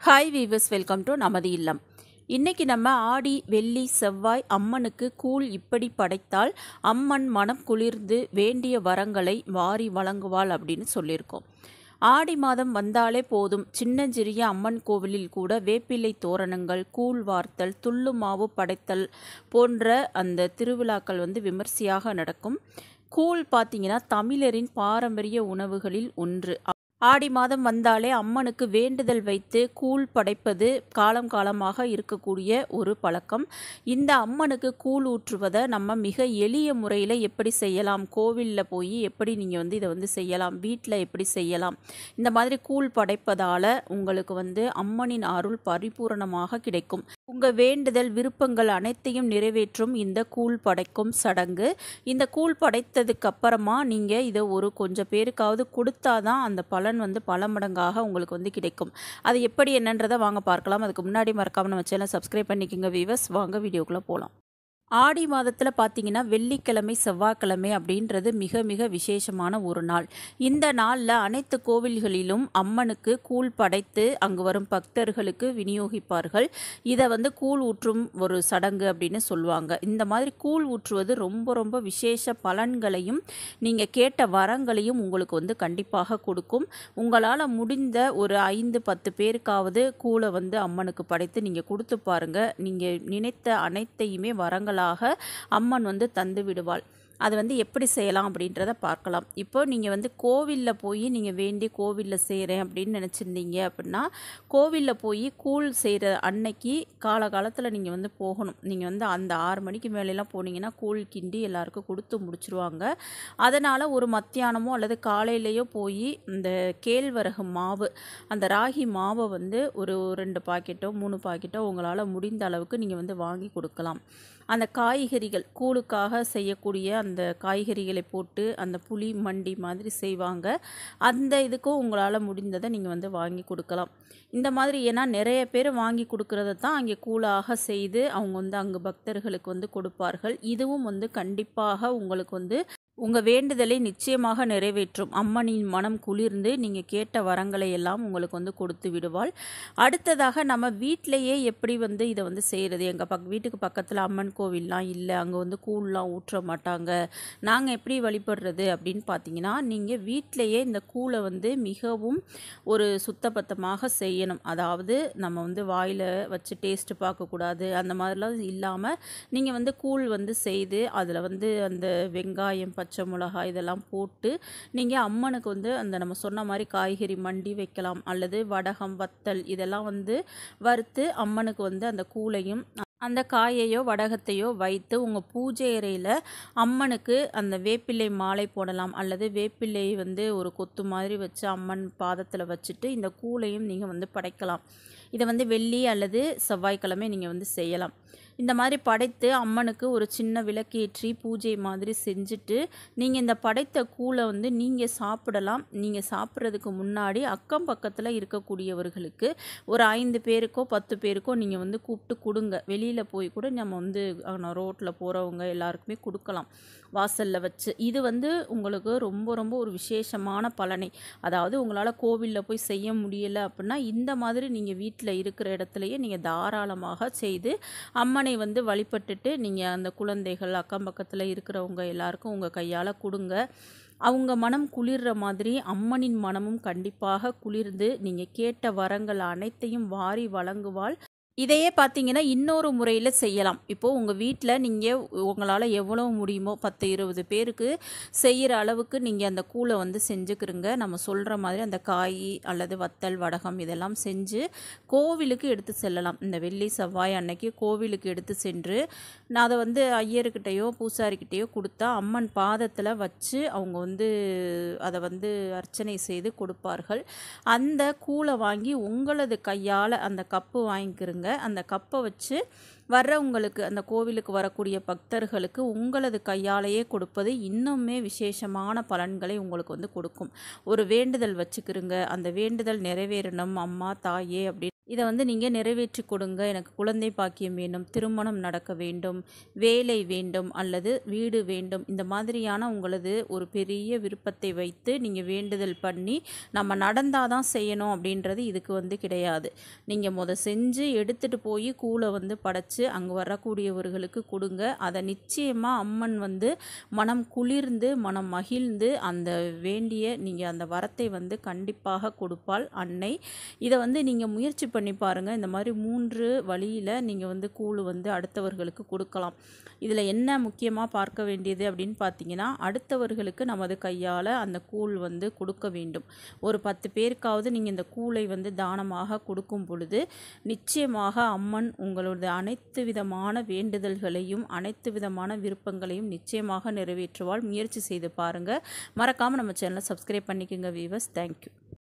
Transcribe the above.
Hi viewers, welcome to நமது இல்லம். இன்னைக்கு நம்ம ஆடி வெள்ளி செவ்வாய் அம்மனுக்கு கூழ் இப்படி படைத்தால் அம்மன் மனம் குளிர்ந்து வேண்டிய வரங்களை வாரி வழங்குவாள் அப்படின்னு சொல்லியிருக்கோம். ஆடி மாதம் வந்தாலே போதும், சின்னஞ்சிறிய அம்மன் கோவிலில் கூட வேப்பிலை தோரணங்கள், கூழ் வார்த்தல், துள்ளு மாவு படைத்தல் போன்ற அந்த திருவிழாக்கள் விமர்சையாக நடக்கும். கூழ் பார்த்தீங்கன்னா தமிழரின் பாரம்பரிய உணவுகளில் ஒன்று. ஆடி மாதம் வந்தாலே அம்மனுக்கு வேண்டுதல் வைத்து கூழ் படைப்பது காலம் காலமாக இருக்கக்கூடிய ஒரு பழக்கம். இந்த அம்மனுக்கு கூழ் ஊற்றுவதை நம்ம மிக எளிய முறையில் எப்படி செய்யலாம், கோவிலில் போய் எப்படி நீங்கள் இதை செய்யலாம், வீட்டில் எப்படி செய்யலாம், இந்த மாதிரி கூழ் படைப்பதால் உங்களுக்கு அம்மனின் அருள் பரிபூரணமாக கிடைக்கும். உங்கள் வேண்டுதல் விருப்பங்கள் அனைத்தையும் நிறைவேற்றும் இந்த கூழ் படைக்கும் சடங்கு. இந்த கூழ் படைத்ததுக்கு அப்புறமா நீங்கள் இதை ஒரு கொஞ்சம் பேருக்காவது கொடுத்தாதான் அந்த பலன் பல மடங்காக உங்களுக்கு கிடைக்கும். அது எப்படி என்னன்றதை வாங்க பார்க்கலாம். அதுக்கு முன்னாடி மறக்காம நம்ம சேனலை சப்ஸ்கிரைப் பண்ணிக்கோங்க வீவர்ஸ். வாங்க வீடியோக்குள்ளே போகலாம். ஆடி மாதத்தில் பார்த்தீங்கன்னா வெள்ளிக்கிழமை செவ்வாய்க்கிழமை அப்படின்றது மிக மிக விசேஷமான ஒரு நாள். இந்த நாளில் அனைத்து கோவில்களிலும் அம்மனுக்கு கூழ் படைத்து அங்கு வரும் பக்தர்களுக்கு விநியோகிப்பார்கள். இதை கூழ் ஊற்றும் ஒரு சடங்கு அப்படின்னு சொல்லுவாங்க. இந்த மாதிரி கூழ் ஊற்றுவது ரொம்ப ரொம்ப விசேஷ பலன்களையும் நீங்கள் கேட்ட வரங்களையும் உங்களுக்கு கண்டிப்பாக கொடுக்கும். உங்களால் முடிந்த ஒரு 5-10 பேருக்காவது கூழை அம்மனுக்கு படைத்து நீங்கள் கொடுத்து பாருங்கள். நீங்கள் நினைத்த அனைத்தையுமே வரங்களாக அம்மன் தந்து விடுவாள். அது எப்படி செய்யலாம் அப்படின்றத பார்க்கலாம். இப்போ நீங்கள் கோவிலில் போய் நீங்கள் வேண்டி கோவிலில் செய்கிறேன் அப்படின்னு நினச்சிருந்தீங்க அப்படின்னா, கோவிலில் போய் கூழ் செய்கிற அன்னைக்கு காலகாலத்தில் நீங்கள் போகணும். நீங்கள் அந்த 6 மணிக்கு மேலெலாம் போனீங்கன்னா கூழ் கிண்டி எல்லாருக்கும் கொடுத்து முடிச்சிருவாங்க. அதனால் ஒரு மத்தியானமோ அல்லது காலையிலையோ போய் இந்த கேழ்வரகு மாவு, அந்த ராகி மாவை ஒரு 2 பாக்கெட்டோ 3 பாக்கெட்டோ உங்களால் முடிந்த அளவுக்கு நீங்கள் வாங்கி கொடுக்கலாம். அந்த காய்கறிகள் கூழுக்காக செய்யக்கூடிய அந்த காய்கறிகளை போட்டு அந்த புளி மண்டி மாதிரி செய்வாங்க. அந்த இதுக்கும் உங்களால் முடிந்ததை நீங்கள் வாங்கி கொடுக்கலாம். இந்த மாதிரி ஏன்னா நிறைய பேர் வாங்கி கொடுக்கறத தான் அங்கே கூழாக செய்து அவங்க அங்கே பக்தர்களுக்கு கொடுப்பார்கள். இதுவும் கண்டிப்பாக உங்களுக்கு உங்கள் வேண்டுதலை நிச்சயமாக நிறைவேற்றும். அம்மனின் மனம் குளிர்ந்து நீங்கள் கேட்ட வரங்களை எல்லாம் உங்களுக்கு கொடுத்து விடுவாள். அடுத்ததாக நம்ம வீட்டிலையே எப்படி இதை செய்கிறது, எங்கள் வீட்டுக்கு பக்கத்தில் அம்மன் கோவில்லாம் இல்லை, அங்கே கூழ்லாம் ஊற்ற மாட்டாங்க, நாங்கள் எப்படி வழிபடுறது அப்படின்னு பார்த்தீங்கன்னா, நீங்கள் வீட்டிலையே இந்த கூழை மிகவும் ஒரு சுத்தபத்தமாக செய்யணும். அதாவது நம்ம வாயில் வச்சு டேஸ்ட்டு பார்க்கக்கூடாது, அந்த மாதிரிலாம் இல்லாமல் நீங்கள் கூழ் செய்து அதில் அந்த வெங்காயம், பச்சை மிளகாய் இதெல்லாம் போட்டு நீங்கள் அம்மனுக்கு அந்த நம்ம சொன்ன மாதிரி காய்கறி மண்டி வைக்கலாம். அல்லது வடகம், வத்தல் இதெல்லாம் வறுத்து அம்மனுக்கு அந்த கூழையும் அந்த காயையோ வடகத்தையோ வைத்து உங்கள் பூஜை அறையில் அம்மனுக்கு அந்த வேப்பிலை மாலை போடலாம். அல்லது வேப்பிலை ஒரு கொத்து மாதிரி வச்சு அம்மன் பாதத்தில் வச்சுட்டு இந்த கூழையும் நீங்கள் படைக்கலாம். இதை வெள்ளி அல்லது செவ்வாய்க்கிழமை நீங்கள் செய்யலாம். இந்த மாதிரி படைத்து அம்மனுக்கு ஒரு சின்ன விளக்கேற்றி பூஜை மாதிரி செஞ்சுட்டு நீங்கள் இந்த படைத்த கூழை நீங்கள் சாப்பிடலாம். நீங்கள் சாப்பிட்றதுக்கு முன்னாடி அக்கம் பக்கத்தில் இருக்கக்கூடியவர்களுக்கு ஒரு 5 பேருக்கோ 10 பேருக்கோ நீங்கள் கூப்பிட்டு கொடுங்க. வெளியில் போய் கூட நம்ம ரோட்டில் போகிறவங்க எல்லாருக்குமே கொடுக்கலாம், வாசலில் வச்சு. இது உங்களுக்கு ரொம்ப ரொம்ப ஒரு விசேஷமான பலனை. அதாவது உங்களால் கோவிலில் போய் செய்ய முடியலை அப்படின்னா இந்த மாதிரி நீங்கள் வீட்டில் இருக்கிற இடத்துலையே நீங்கள் தாராளமாக செய்து அம்மனை வழிபட்டுட்டு நீங்கள் அந்த குழந்தைகள் அக்கம் பக்கத்தில் இருக்கிறவங்க எல்லாருக்கும் உங்கள் கையால் கொடுங்க. அவங்க மனம் குளிர்ற மாதிரி அம்மனின் மனமும் கண்டிப்பாக குளிர்ந்து நீங்கள் கேட்ட வரங்கள் அனைத்தையும் வாரி வழங்குவாள். இதையே பார்த்தீங்கன்னா இன்னொரு முறையில் செய்யலாம். இப்போது உங்கள் வீட்டில் நீங்கள் உங்களால் எவ்வளோ முடியுமோ 10-20 பேருக்கு செய்கிற அளவுக்கு நீங்கள் அந்த கூழை செஞ்சுக்கிறங்க. நம்ம சொல்கிற மாதிரி அந்த காய் அல்லது வத்தல், வடகம் இதெல்லாம் செஞ்சு கோவிலுக்கு எடுத்து செல்லலாம். இந்த வெள்ளி செவ்வாய் அன்னைக்கு கோவிலுக்கு எடுத்து சென்று நான் அதை ஐயர்கிட்டையோ பூசாரிக்கிட்டையோ கொடுத்தா அம்மன் பாதத்தில் வச்சு அவங்க அதை அர்ச்சனை செய்து கொடுப்பார்கள். அந்த கூழை வாங்கி உங்களது கையால் அந்த கப்பு வாங்கிக்கிறங்க. அந்த கப்பை வச்சு வர்றவங்களுக்கு அந்த கோவிலுக்கு வரக்கூடிய பக்தர்களுக்கு உங்களது கையாலேயே கொடுப்பது இன்னுமே விசேஷமான பலன்களை உங்களுக்கு வந்து கொடுக்கும். ஒரு வேண்டுதல் வச்சுக்கிருங்க, அந்த வேண்டுதல் நிறைவேறணும் அம்மா தாயே அப்படின்னு இதை வந்து நீங்கள் நிறைவேற்றி கொடுங்க. எனக்கு குழந்தை பாக்கியம் வேண்டும், திருமணம் நடக்க வேண்டும், வேலை வேண்டும் அல்லது வீடு வேண்டும், இந்த மாதிரியான உங்களது ஒரு பெரிய விருப்பத்தை வைத்து நீங்கள் வேண்டுதல் பண்ணி நம்ம நடந்தால் தான் செய்யணும் அப்படின்றது இதுக்கு வந்து கிடையாது. நீங்கள் செஞ்சு எடுத்துகிட்டு போய் கூழை வந்து படைச்சு அங்கே வரக்கூடியவர்களுக்கு கொடுங்க. அதை நிச்சயமாக அம்மன் வந்து மனம் குளிர்ந்து மனம் மகிழ்ந்து அந்த வேண்டிய நீங்கள் அந்த வரத்தை வந்து கண்டிப்பாக கொடுப்பாள் அன்னை. இதை வந்து நீங்கள் முயற்சி பண்ணி பாருங்கள். இந்த மாதிரி 3 வழியில் நீங்கள் வந்து கூழ் வந்து அடுத்தவர்களுக்கு கொடுக்கலாம். இதில் என்ன முக்கியமாக பார்க்க வேண்டியது அப்படின்னு பார்த்தீங்கன்னா, அடுத்தவர்களுக்கு நமது கையால் அந்த கூழ் வந்து கொடுக்க வேண்டும். ஒரு 10 பேருக்காவது நீங்கள் இந்த கூழை வந்து தானமாக கொடுக்கும் பொழுது நிச்சயமாக அம்மன் உங்களோட அனைத்து விதமான வேண்டுதல்களையும் அனைத்து விதமான விருப்பங்களையும் நிச்சயமாக நிறைவேற்றுவாள். முயற்சி செய்து பாருங்கள். மறக்காமல் நம்ம சேனலை சப்ஸ்கிரைப் பண்ணிக்கோங்க வீவர்ஸ். தேங்க்யூ.